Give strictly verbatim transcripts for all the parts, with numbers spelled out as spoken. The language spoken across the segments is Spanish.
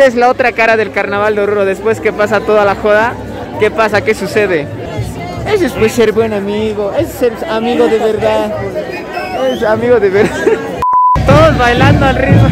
esa es la otra cara del carnaval de Oruro. Después que pasa toda la joda, ¿qué pasa? ¿Qué sucede? Eso es pues ser buen amigo, es ser amigo de verdad. Es amigo de verdad. Todos bailando al ritmo.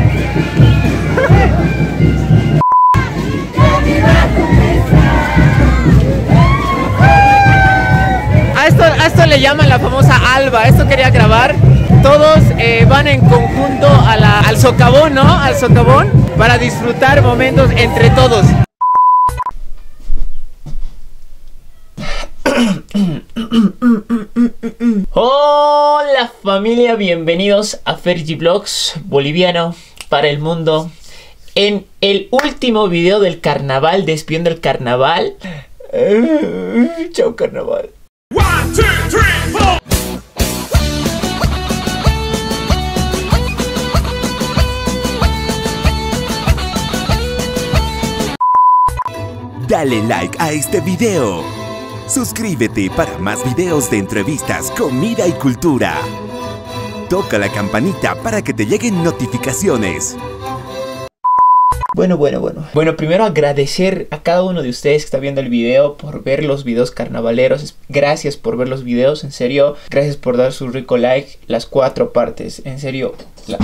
A esto, a esto le llaman la famosa alba. Esto quería grabar. Todos eh, van en conjunto a la, al socavón, ¿no? Al socavón para disfrutar momentos entre todos. Hola familia, bienvenidos a Fergie Vlogs boliviano para el mundo. En el último video del carnaval, despidiendo el carnaval. Uh, chao carnaval. One, two, three, four. Dale like a este video. Suscríbete para más videos de entrevistas, comida y cultura. Toca la campanita para que te lleguen notificaciones. Bueno, bueno, bueno. Bueno, primero agradecer a cada uno de ustedes que está viendo el video por ver los videos carnavaleros. Gracias por ver los videos, en serio. Gracias por dar su rico like, las cuatro partes, en serio. La...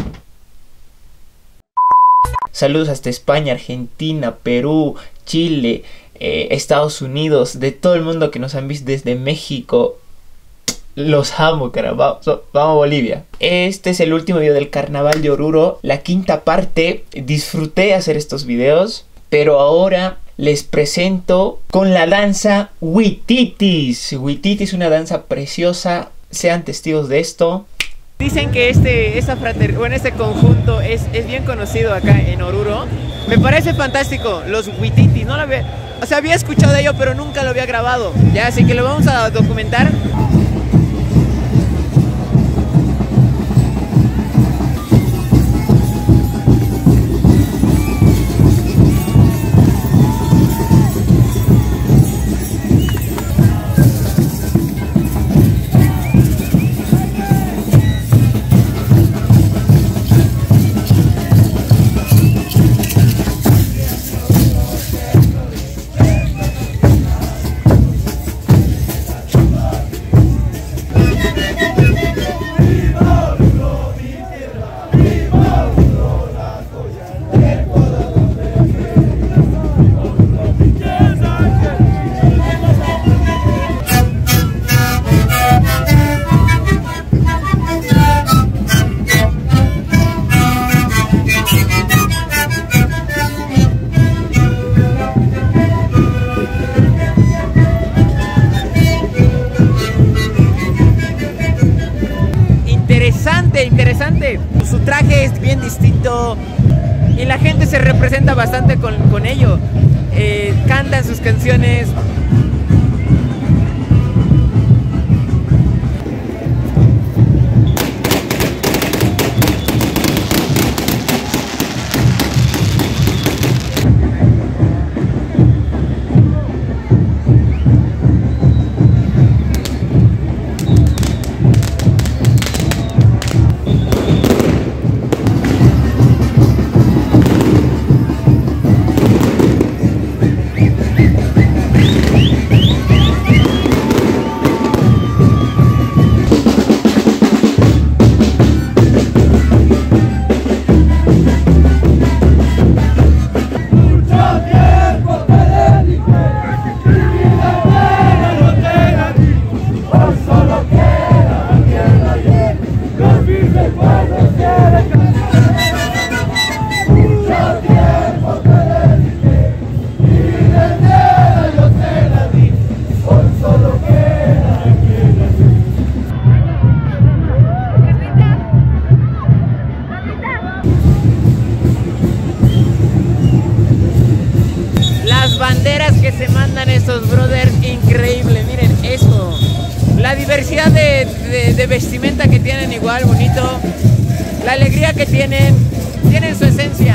Saludos hasta España, Argentina, Perú, Chile, eh, Estados Unidos, de todo el mundo que nos han visto desde México. Los amo, cara. Vamos, vamos Bolivia. Este es el último video del carnaval de Oruro, la quinta parte. Disfruté hacer estos videos, pero ahora les presento con la danza Huititis. Huititis es una danza preciosa, sean testigos de esto. Dicen que este, esta frater, bueno, este conjunto es, es bien conocido acá en Oruro. Me parece fantástico, los Huititis. No lo había, o sea, había escuchado de ello, pero nunca lo había grabado. Ya, así que lo vamos a documentar. Interesante, su traje es bien distinto y la gente se representa bastante con, con ello. Eh, cantan sus canciones. Banderas que se mandan estos brothers, increíble, miren eso, la diversidad de, de, de vestimenta que tienen, igual bonito, la alegría que tienen, tienen su esencia.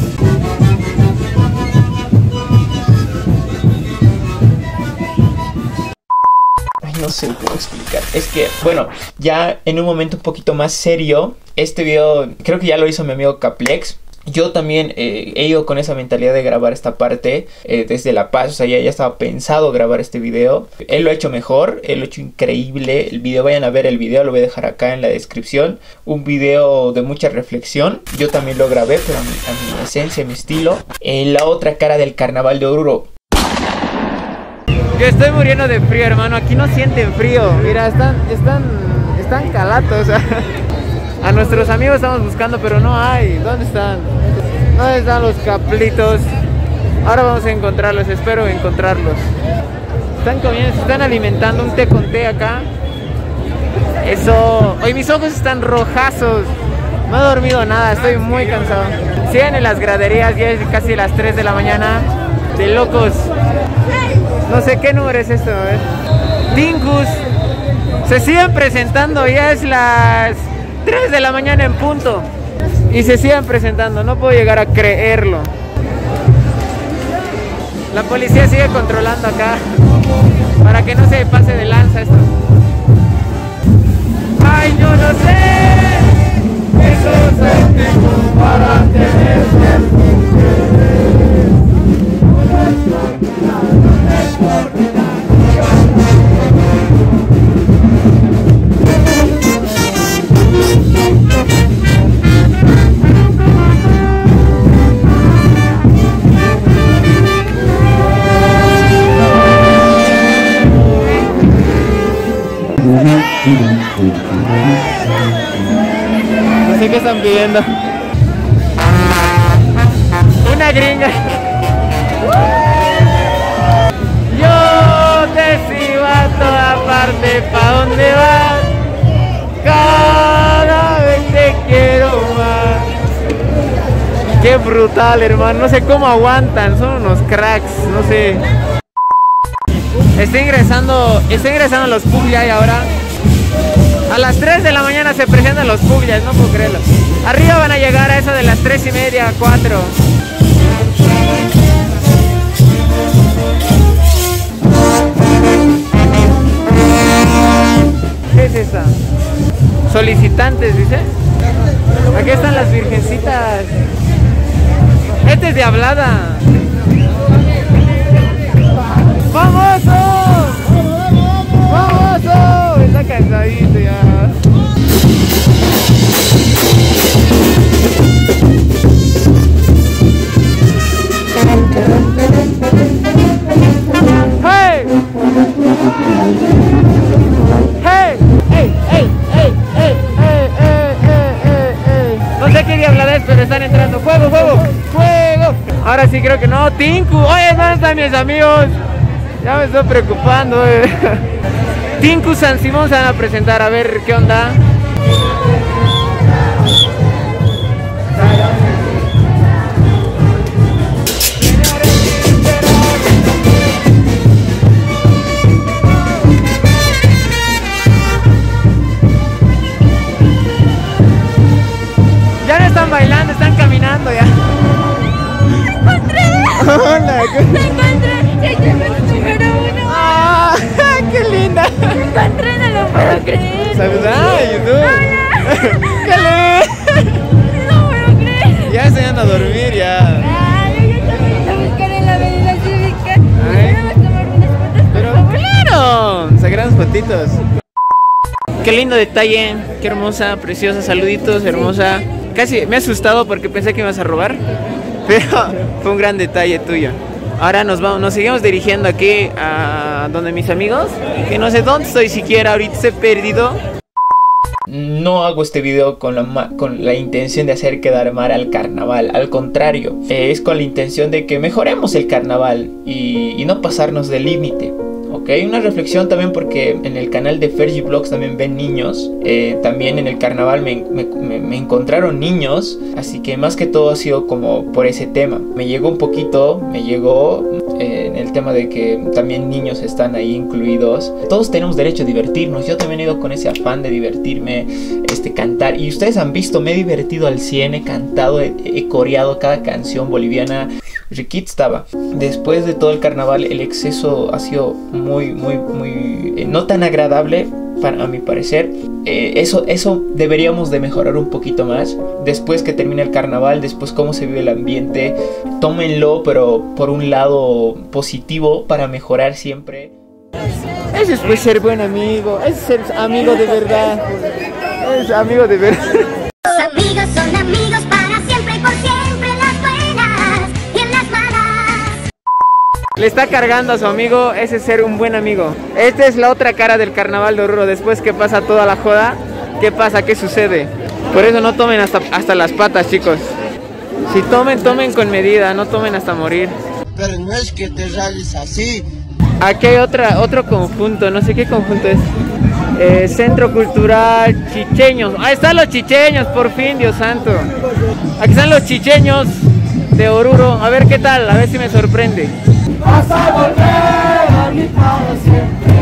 Ay, no sé cómo explicar, es que, bueno, ya en un momento un poquito más serio, este video creo que ya lo hizo mi amigo Caplex. Yo también eh, he ido con esa mentalidad de grabar esta parte eh, desde La Paz. O sea, ya, ya estaba pensado grabar este video. Él lo ha hecho mejor, él lo ha hecho increíble. El video, vayan a ver el video, lo voy a dejar acá en la descripción. Un video de mucha reflexión. Yo también lo grabé, pero a mi, a mi esencia, a mi estilo. En la otra cara del carnaval de Oruro. Yo estoy muriendo de frío, hermano. Aquí no sienten frío. Mira, están, están, están calatos. A nuestros amigos estamos buscando, pero no hay. ¿Dónde están? ¿Dónde están los caplitos? Ahora vamos a encontrarlos, espero encontrarlos. Están comiendo, se están alimentando, un té con té acá. Eso. Hoy mis ojos están rojazos. No he dormido nada, estoy muy cansado. Siguen en las graderías, ya es casi las tres de la mañana. De locos. No sé qué número es esto, a ver. Tinkus. Se siguen presentando, ya es las tres de la mañana en punto. Y se siguen presentando, no puedo llegar a creerlo. La policía sigue controlando acá para que no se pase de lanza esto. Ay, yo no sé. Eso es para tener no sé qué están pidiendo. Una gringa. Yo te sigo a toda parte, ¿pa' dónde vas? Cada vez te quiero más. Qué brutal, hermano. No sé cómo aguantan, son unos cracks, no sé. Está ingresando, está ingresando los Pugliay ahora. A las tres de la mañana se presentan los Pugliay, no puedo creerlo. Arriba van a llegar a eso de las tres y media, cuatro. ¿Qué es esta? Solicitantes, dice. Aquí están las virgencitas. Este es de hablada. ¡Famoso! ¡Famoso! Está cansadito ya. ¡Hey! ¡Hey! ¡Ey! ¡Ey! ¡Ey! ¡Ey! ¡Ey! ¡Ey! ¡Ey! No sé qué diabla es, pero están entrando. ¡Fuego! ¡Fuego! ¡Fuego! Ahora sí creo que no. Tinku. Oye, ¿dónde están mis amigos? Ya me estoy preocupando, eh. Tinku San Simón se van a presentar, a ver qué onda. Ya no están bailando, están caminando ya. Hola. Me encontré, soy tu número uno. ¡Ah! ¡Qué linda! Me encontré, no lo puedo creer. ¡Saluda! ¡YouTube! ¡Qué lindo! No puedo creer. Ya se van a dormir ya. Ay, yo también la buscaré en la avenida cívica. Ay. Vamos a tomar unas fotos, por Pero favor. claro, sacarán fotitos. Qué lindo detalle, qué hermosa, preciosa, saluditos, hermosa. Casi me he asustado porque pensé que me ibas a robar, pero fue un gran detalle tuyo. Ahora nos vamos, nos seguimos dirigiendo aquí a donde mis amigos, que no sé dónde estoy siquiera, ahorita se he perdido. No hago este video con la, con la intención de hacer quedar mal al carnaval. Al contrario, eh, es con la intención de que mejoremos el carnaval y, y no pasarnos del límite. Ok, una reflexión también porque en el canal de Fergie Vlogs también ven niños. eh, También en el carnaval me, me, me, me encontraron niños. Así que más que todo ha sido como por ese tema. Me llegó un poquito, me llegó eh, en el tema de que también niños están ahí incluidos. Todos tenemos derecho a divertirnos. Yo también he ido con ese afán de divertirme, este, cantar. Y ustedes han visto, me he divertido al cien, he cantado, he, he coreado cada canción boliviana. Riquit estaba. Después de todo el carnaval, el exceso ha sido muy, muy, muy... Eh, no tan agradable, para, a mi parecer. Eh, eso, eso deberíamos de mejorar un poquito más. Después que termine el carnaval, después cómo se vive el ambiente. Tómenlo, pero por un lado positivo, para mejorar siempre. Ese es pues ser buen amigo, ese es ser amigo de verdad. Es amigo de verdad. Los amigos son amigos para siempre y por siempre, en las buenas y en las malas. Le está cargando a su amigo, ese es ser un buen amigo. Esta es la otra cara del carnaval de Oruro. Después que pasa toda la joda, ¿qué pasa? ¿Qué sucede? Por eso no tomen hasta, hasta las patas, chicos. Si tomen, tomen con medida, no tomen hasta morir. Pero no es que te rayes así. Aquí hay otra, otro conjunto, no sé qué conjunto es. Eh, Centro Cultural Chicheños. Ahí están los chicheños, por fin, Dios santo. Aquí están los chicheños de Oruro. A ver qué tal, a ver si me sorprende. Vas a volver a mí para siempre.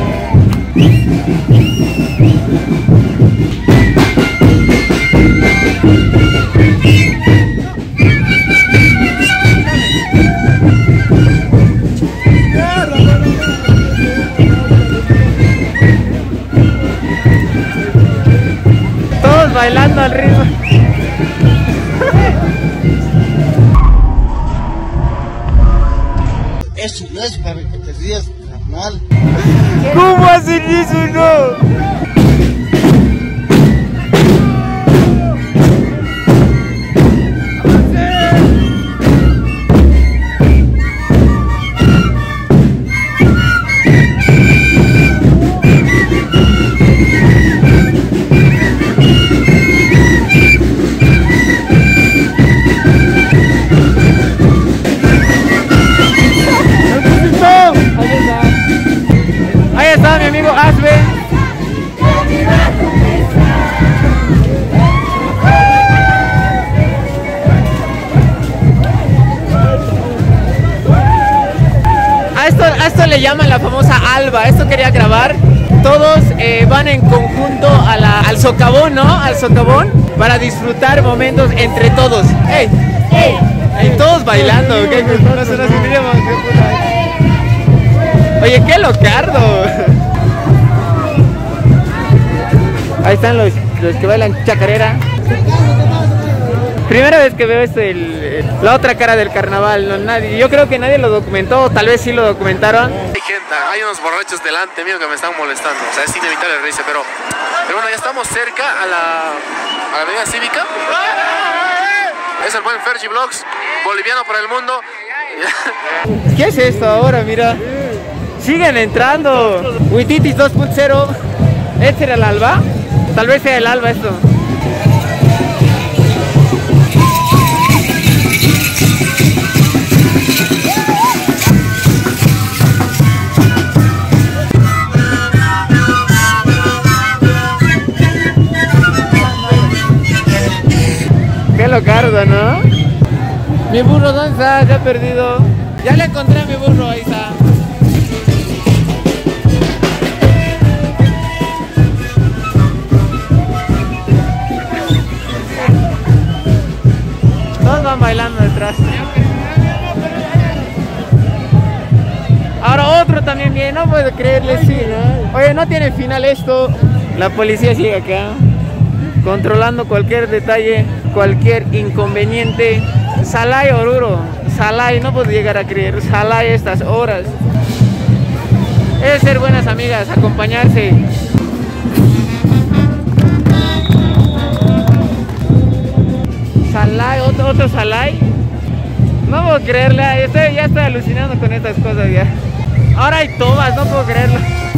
Todos bailando al ritmo. Eso no es para que te rías, carnal. ¿Cómo hacen eso, no? Ahí está mi amigo Asbe. A esto, a esto le llaman la famosa alba. Esto quería grabar. Todos eh, van en conjunto a la, al socavón, ¿no? Al socavón para disfrutar momentos entre todos. ¡Ey! ¡Ey! ¡Ey! Todos bailando. ¿Qué? No se nos uniremos. Oye, qué locardo. Ahí están los, los que bailan chacarera. Primera vez que veo este, el, el, la otra cara del carnaval. No, nadie, yo creo que nadie lo documentó, o tal vez sí lo documentaron. Hay gente, hay unos borrachos delante mío que me están molestando. O sea, es inevitable reírse, pero, pero bueno, ya estamos cerca a la, a la avenida cívica. Es el buen Fergie Vlogs, boliviano por el mundo. ¿Qué es esto ahora? Mira. Siguen entrando. Huititis dos punto cero. ¿Este era el alba? Tal vez sea el alba esto. Qué locardo, ¿no? Mi burro, ¿dónde está? Ya he perdido. Ya le encontré a mi burro, ahí está. Todos van bailando detrás. Ahora otro también viene, no puedo creerle, sí. Oye, no tiene final esto. La policía sigue acá, controlando cualquier detalle, cualquier inconveniente. Salay, Oruro, Salay, no puedo llegar a creer. Salay estas horas. Es ser buenas amigas, acompañarse. Salay, otro, otro Salay. No puedo creerle, estoy, ya estoy alucinando con estas cosas ya. Ahora hay tobas, no puedo creerlo.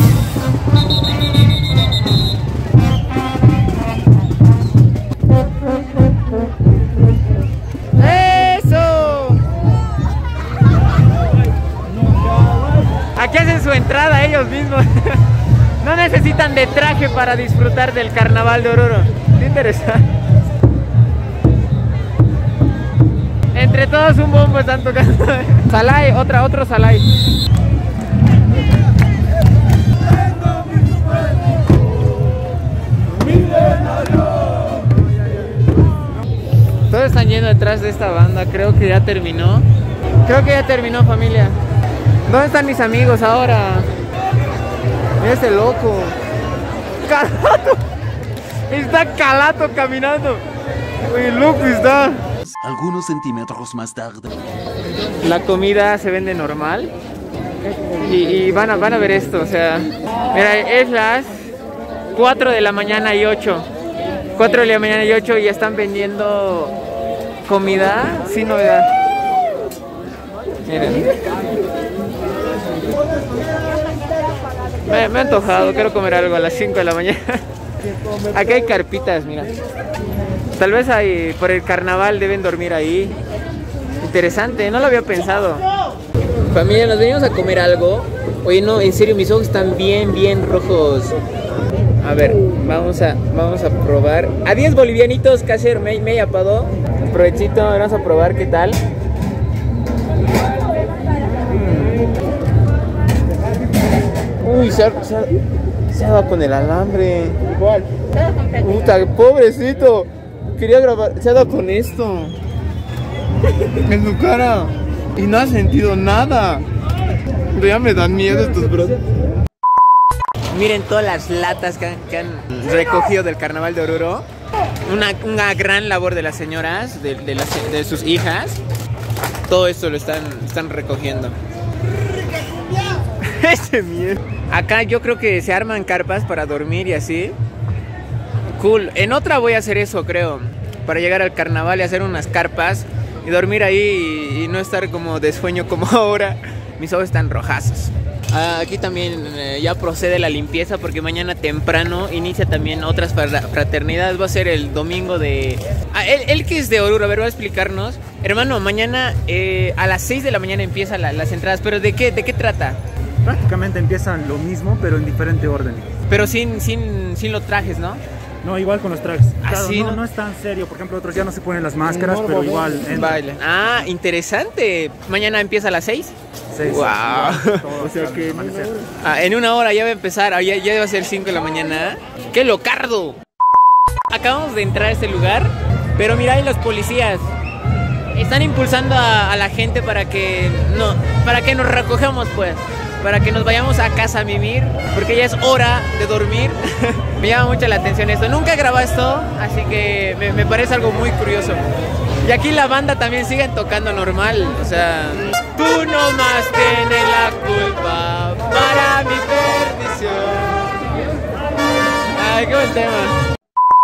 ¡Eso! Aquí hacen su entrada ellos mismos. No necesitan de traje para disfrutar del carnaval de Oruro. Qué interesante. Entre todos un bombo están tocando. Salay, otra, otro Salay. Todos están yendo detrás de esta banda, creo que ya terminó. Creo que ya terminó, familia. ¿Dónde están mis amigos ahora? Mira este loco. Calato. Está Calato caminando. Uy, loco está. Algunos centímetros más tarde. La comida se vende normal. Y, y van, a, van a ver esto, o sea, mira, es las cuatro de la mañana y ocho. cuatro de la mañana y ocho y ya están vendiendo comida sin novedad. Miren. Me, me he antojado, quiero comer algo a las cinco de la mañana. Aquí hay carpitas, mira. Tal vez hay, por el carnaval deben dormir ahí. Interesante, no lo había pensado. Familia, nos venimos a comer algo. Oye, no, en serio, mis ojos están bien, bien rojos. A ver, vamos a, vamos a probar. A diez bolivianitos, casi me, me apagó. Provechito, vamos a probar qué tal. Mm. Uy, se ha, se, ha, se ha dado con el alambre. Igual. Puta, pobrecito. Quería grabar, se ha dado con esto. En su cara. Y no ha sentido nada. Pero ya me dan miedo estos brazos. Miren todas las latas que han, que han recogido del carnaval de Oruro. Una, una gran labor de las señoras, de, de, las, de sus hijas. Todo esto lo están, están recogiendo. Ese miedo. Acá yo creo que se arman carpas para dormir y así. Cool. En otra voy a hacer eso, creo. Para llegar al carnaval y hacer unas carpas. Y dormir ahí y, y no estar como de sueño como ahora. Mis ojos están rojazos. Ah, aquí también eh, ya procede la limpieza porque mañana temprano inicia también otras fraternidades. Va a ser el domingo de... Ah, él, él que es de Oruro, a ver, va a explicarnos. Hermano, mañana eh, a las seis de la mañana empiezan la, las entradas. ¿Pero de qué, de qué trata? Prácticamente empiezan lo mismo, pero en diferente orden. Pero sin, sin, sin los trajes, ¿no? No, igual con los trajes. Claro, ¿sí, no, no? no es tan serio. Por ejemplo, otros ya no se ponen las máscaras, no, pero no, igual bailan. Ah, interesante. ¿Mañana empieza a las seis? seis. Wow. O sea que en una, ah, en una hora ya va a empezar. Ah, ya, ya va a ser cinco de la mañana. ¡Qué locardo! Acabamos de entrar a este lugar, pero mira, ahí los policías están impulsando a, a la gente para que no, para que nos recojamos, pues. Para que nos vayamos a casa a mimir, porque ya es hora de dormir. Me llama mucho la atención esto. Nunca he grabado esto, así que me, me parece algo muy curioso. Y aquí la banda también sigue tocando normal. O sea, tú nomás tienes la culpa para mi perdición. Ay, qué buen tema.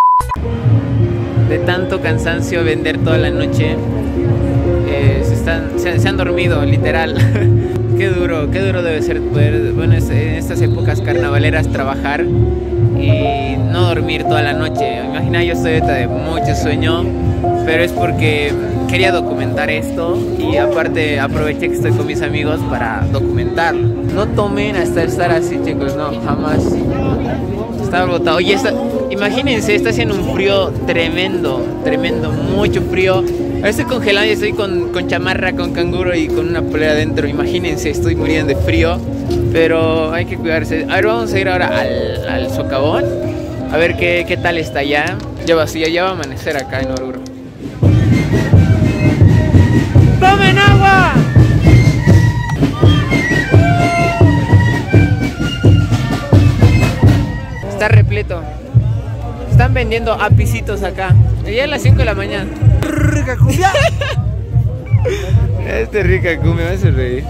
De tanto cansancio, vender toda la noche, eh, se, están, se, se han dormido, literal. Qué duro, qué duro debe ser poder, bueno, en estas épocas carnavaleras trabajar y no dormir toda la noche. Imagina, yo estoy de mucho sueño, pero es porque quería documentar esto y aparte aproveché que estoy con mis amigos para documentarlo. No tomen hasta estar así, chicos, no, jamás. Está agotado. Oye, está, imagínense, está haciendo un frío tremendo, tremendo, mucho frío. Ahora estoy congelado y estoy con, con chamarra, con canguro y con una polera adentro. Imagínense, estoy muriendo de frío, pero hay que cuidarse. A ver, vamos a ir ahora al, al socavón, a ver qué, qué tal está allá. Ya va, sí, ya va a amanecer acá en Oruro. ¡Tomen agua! Está repleto. Están vendiendo apicitos acá. Ya a las cinco de la mañana. ¡Rica cumbia! Este rica cumbia me hace reír.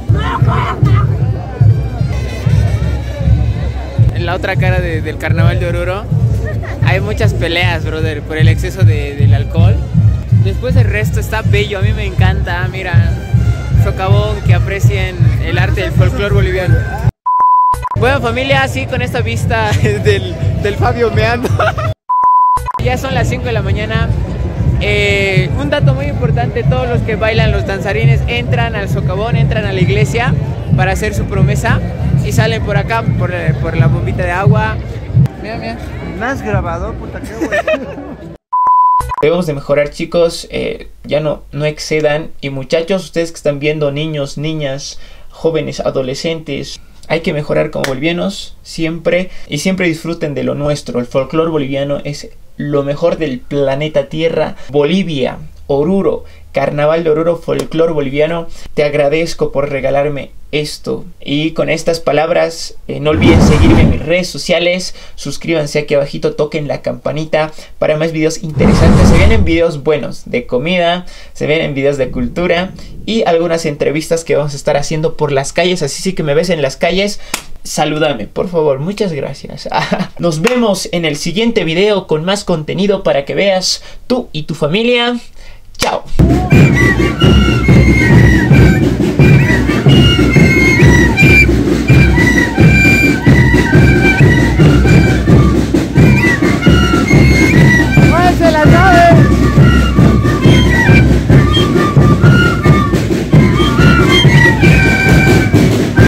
En la otra cara de, del carnaval de Oruro hay muchas peleas, brother, por el exceso de, del alcohol. Después el resto está bello, a mí me encanta. Mira, socavón, que aprecien el arte del folclore boliviano. Bueno, familia, así con esta vista del, del Fabio meando. Ya son las cinco de la mañana. Eh, un dato muy importante: todos los que bailan los danzarines entran al socavón, entran a la iglesia para hacer su promesa y salen por acá, por, por la bombita de agua. Mira, mira. ¿Me has grabado? Puta, qué bueno. Debemos de mejorar, chicos, eh, ya no, no excedan. Y muchachos, ustedes que están viendo, niños, niñas, jóvenes, adolescentes, hay que mejorar como bolivianos siempre. Y siempre disfruten de lo nuestro. El folclore boliviano es lo mejor del planeta Tierra. Bolivia, Oruro, Carnaval de Oruro, folclor boliviano. Te agradezco por regalarme esto. Y con estas palabras, eh, no olviden seguirme en mis redes sociales, suscríbanse aquí abajito, toquen la campanita para más videos interesantes. Se vienen videos buenos de comida, se vienen videos de cultura y algunas entrevistas que vamos a estar haciendo por las calles. Así sí que me ves en las calles, salúdame, por favor, muchas gracias. Nos vemos en el siguiente video con más contenido para que veas tú y tu familia. Chao.